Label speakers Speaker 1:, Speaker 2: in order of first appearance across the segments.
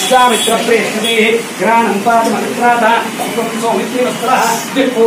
Speaker 1: विश्वामित्र प्रेषते ग्राणं पादमन्त्राः सौमित्रिवस्त्रः दिक्पु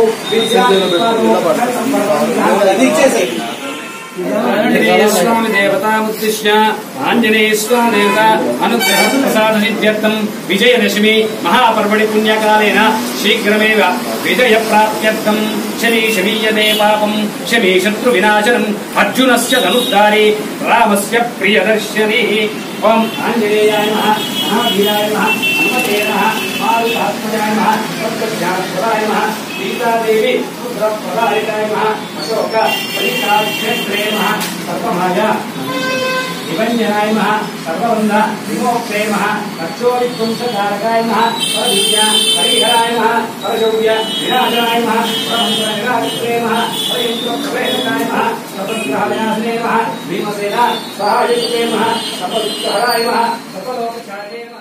Speaker 1: आंजनेय स्वामी देवतामुद्दिश्य आंजनेय स्वामी देवता अनुग्रह प्रसाद सिद्ध्यर्थं विजयदशमी महापर्वणि पुण्यकालेन शीघ्रमेव विजय प्राप्त्यर्थं शमी शमीयते पापं शमी शत्रु विनाशनम् अर्जुनस्य धनुर्धारी रामस्य प्रियदर्शनी ओम आंजनेयाय नमः महावीराय नमः हनुमते नमः मारुतात्मजाय नमः सर्वज्ञानप्रदाय नमः सीतादेवी रुद्रप्रदायिकाय नमः अशोक परिकाक्षेत्रे नमः सर्वमाया निबंजनाय नमः सर्वबन्ध विमोक्षे नमः रक्षोविध्वंसकारकाय नमः परविद्या हरिहराय नमः परशौर्य विनाशनाय नमः परमन्त्र निराकृते नमः परयन्त्र प्रवेशकाय नमः सपत्त्रहविनाशने नमः भीमसेना सहायके नमः सपत्त्रहराय नमः सपलोकचारिणे नमः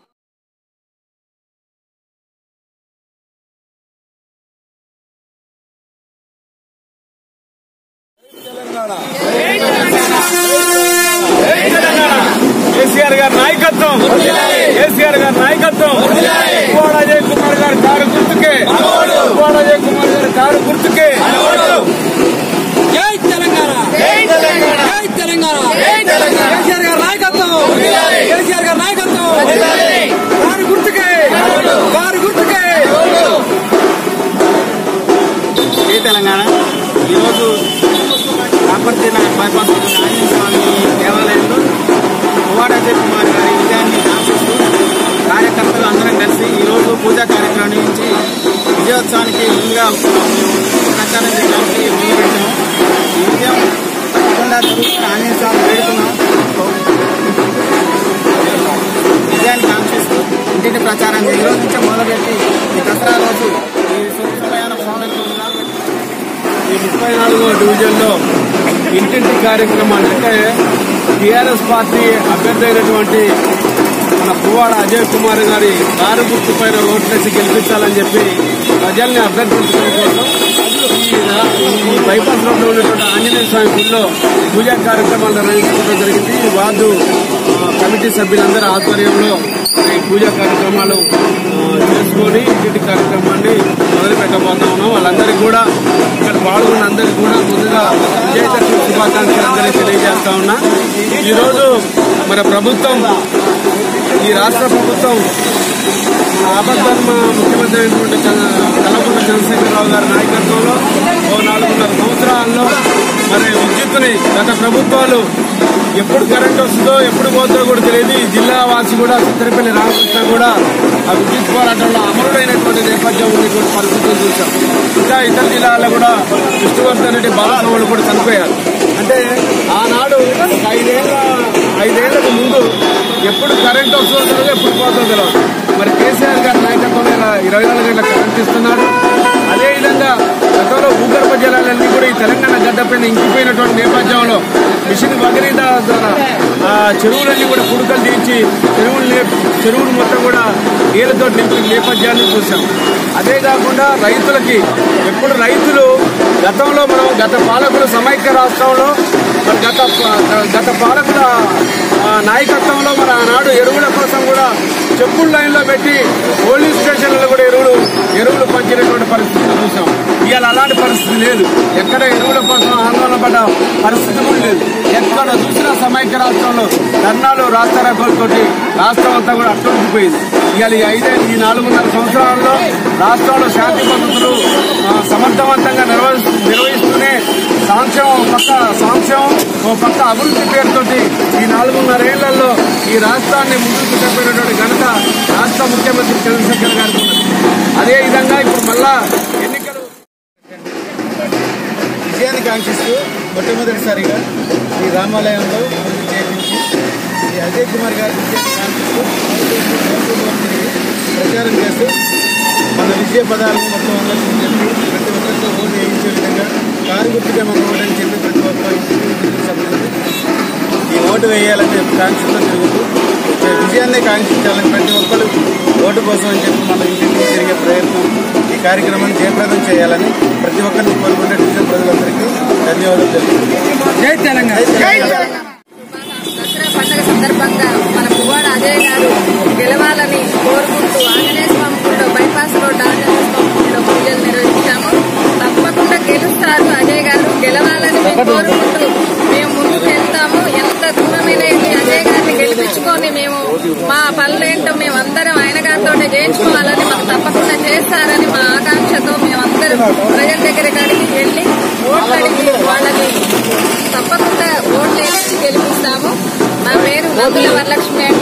Speaker 2: కేసీఆర్ గారి నాయకత్వం కేసీఆర్ గారి నాయకత్వం పువ్వాడ అజయ్ కుమార్ గారి కారు గుర్తుకే పువ్వాడ అజయ్ కుమార్ గారి కారు గుర్తుకే
Speaker 3: జై తెలంగాణ జై తెలంగాణ జై తెలంగాణ జై తెలంగాణ కేసీఆర్ గారి నాయకత్వం కేసీఆర్ గారి నాయకత్వం కారు గుర్తుకే కారు గుర్తుకే
Speaker 2: జై తెలంగాణ ఈరోజు కాపర్తి బైపాస్ ఆంజనేయ స్వామి దేవాలయంలో పువ్వాడ అజయ్ కుమార్ గారి విజయాన్ని ఆశిస్తూ కార్యకర్తలు అందరం కలిసి ఈరోజు పూజా కార్యక్రమం నుంచి విజయోత్సవానికి ముందుగా ప్రచారం చేయడానికి మొదలుపెట్టాము. ఈ విజయం తప్పకుండా జరుగుతున్న ఆంజనేయ స్వామి వేడుకున్నాం. విజయాన్ని కాంక్షిస్తూ ఇంటిని ప్రచారం ఈ రోజు నుంచే మొదలుపెట్టి ఈ దసరా రోజు ఈ సమయాన పౌర్ణమిగా ఈ 34వ డివిజన్లో ఇంటింటి కార్యక్రమాలు అంటే టీఆర్ఎస్ పార్టీ అభ్యర్థి అయినటువంటి మన పువ్వాడ అజయ్ కుమార్ గారి కారు గుర్తు పైన ఓట్లేసి గెలిపించాలని చెప్పి ప్రజల్ని అభ్యర్థించడం కోసం ఈ బైపాస్ రోడ్లో ఉన్నటువంటి ఆంజనేయ స్వామి గుడిలో పూజా కార్యక్రమాలు నిర్వహించుకోవడం జరిగింది. ఈ వార్డు కమిటీ సభ్యులందరి ఆధ్వర్యంలో ఈ పూజా కార్యక్రమాలు చేసుకొని ఇంటి కార్యక్రమాన్ని మొదలు పెట్టబోతా ఉన్నాం. వాళ్ళందరికీ కూడా ఇక్కడ పాల్గొన్న అందరికీ కూడా ముందుగా విజయదశమి శుభాకాంక్షలు అందరికీ తెలియజేస్తా ఉన్నా. ఈరోజు మన ప్రభుత్వం ఈ రాష్ట్ర ప్రభుత్వం ఆపద్ధర్మ ముఖ్యమంత్రి అయినటువంటి కల్వకుంట్ల చంద్రశేఖరరావు గారి నాయకత్వంలో 4.5 సంవత్సరాల్లో మరి విద్యుత్తుని గత ప్రభుత్వాలు ఎప్పుడు కరెంట్ వస్తుందో ఎప్పుడు పోతుందో కూడా తెలియదు. ఈ జిల్లా వాసి కూడా చిత్తరపల్లి రామకృష్ణ కూడా ఆ విద్యుత్ పోరాటంలో అమరుడైనటువంటి నేపథ్యం ఉన్నటువంటి పరిస్థితులు చూసాం. ఇంకా ఇతర జిల్లాల్లో కూడా విష్ణువర్ధన్ రెడ్డి బాలస్వాములు కూడా చనిపోయారు. అంటే ఆనాడు 5 ఏళ్లకు ముందు ఎప్పుడు కరెంట్ వస్తుందో తెలియదు, ఎప్పుడు పోతుందో తెలియదు. మరి కేసీఆర్ గారి నాయకత్వంలో 24 గంటల కరెంట్ ఇస్తున్నాడు. అదేవిధంగా గతంలో భూగర్భ జలాలన్నీ కూడా ఈ తెలంగాణ గడ్డపైన ఇంకిపోయినటువంటి నేపథ్యంలో మిషన్ భగీరథ ద్వారా ఆ చెరువులన్నీ కూడా పుడకలు తీర్చి చెరువులు మొత్తం కూడా నీళ్లతో నింపిన నేపథ్యాన్ని చూసాం. అదే కాకుండా రైతులకి ఎప్పుడు రైతులు గతంలో మనం గత పాలకులు సమైక్య రాష్ట్రంలో మరి గత పాలకుల నాయకత్వంలో మరి ఆనాడు ఎరువుల కోసం కూడా చెప్పుల లైన్లో పెట్టి పోలీస్ స్టేషన్లలో కూడా ఎరువులు పంచినటువంటి పరిస్థితులు చూసాం. ఇవాళ అలాంటి పరిస్థితి లేదు. ఎక్కడ ఎరువుల కోసం ఆందోళన పడ్డ పరిస్థితి కూడా లేదు. ఎక్కడ చూసినా సమైక్య రాష్ట్రంలో ధర్నాలు రాస్తారోకోలతోటి రాష్ట్రం అంతా కూడా అట్టుకుపోయింది. ఇవాళ ఈ 4.5 సంవత్సరాల్లో రాష్ట్రంలో శాంతి భద్రతలు సమర్థవంతంగా నిర్వహిస్తూనే సంక్షేమం ఓ పక్క అభివృద్ధి పేరుతోటి ఈ 4.5 ఏళ్లలో ఈ రాష్ట్రాన్ని ముందుకు చెప్పినటువంటి ఘనత రాష్ట్ర ముఖ్యమంత్రి చంద్రశేఖర్ గారికి ఉన్నది. అదేవిధంగా ఇప్పుడు మళ్ళా ఎన్నికలు విజయాన్ని కాంక్షిస్తూ మొట్టమొదటిసారిగా ఈ రామాలయంలో చేయించి ఈ అజయ్ కుమార్ గారి విజయాన్ని కాంక్షిస్తూ ప్రచారం చేస్తూ మన విజయ పదాలను మొత్తం అందరికీ చెప్పి ప్రతి ఒక్కరితో ఓటు వేయించే విధంగా కారు గుర్తుగా మన ఓటని చెప్పి ప్రతి ఒక్కరు ఈ ఓటు వేయాలని కాంక్షతో తిరుగుతూ విజయాన్ని కాంక్షించాలని ప్రతి ఒక్కరు ఓటు కోసం అని చెప్పి మన ఇంటికి తిరిగే ప్రయత్నం ఈ కార్యక్రమాన్ని జయప్రదం చేయాలని ప్రతి ఒక్కరిని కోరుకుంటే డివిజన్ ప్రజలందరికీ ధన్యవాదాలు తెలుపుతున్నాను.
Speaker 3: జై తెలంగాణ.
Speaker 4: దసరా పండుగ సందర్భంగా మన పువ్వాడ అజయ్ గారు గెలవాలని కోరుకుంటూ ఆంజనేయ స్వామి గుడిలో బైపాస్ రోడ్ ఆంజనేయ స్వామి గుడిలో పూజలు నిర్వహించాము. తప్పకుండా గెలుస్తారు అజయ్ గారు, గెలవాలని మేము కోరుకుంటూ మేము ముందుకు వెళ్తాము. ఎంత దూరమైన అజయ్ గారిని గెలిపించుకొని మేము మా పనులేంటో మేమందరం ఆయన గారితో చేయించుకోవాలని మాకు తప్పకుండా చేస్తారని మా ఆకాంక్షతో మేమందరం ప్రజల దగ్గరికి అడిగి వెళ్లి ఓట్లు అడిగి వాళ్ళని తప్పకుండా ఓట్లు వేసి గెలిపిస్తాము. మా పేరు నందుల వరలక్ష్మి.